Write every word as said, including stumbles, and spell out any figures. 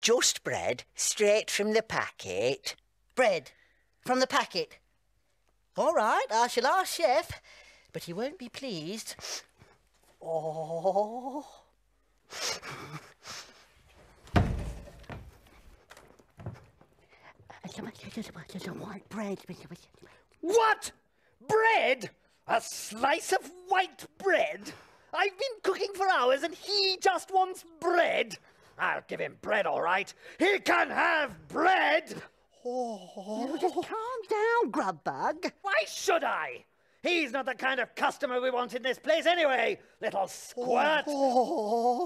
just bread, straight from the packet. Bread from the packet. All right, I shall ask Chef, but he won't be pleased. Oh. White bread. What? Bread? A slice of white bread? I've been cooking for hours and he just wants bread. I'll give him bread, all right. He can have bread. Oh. Just calm down, Grubbug. Why should I? He's not the kind of customer we want in this place anyway, little squirt. Oh.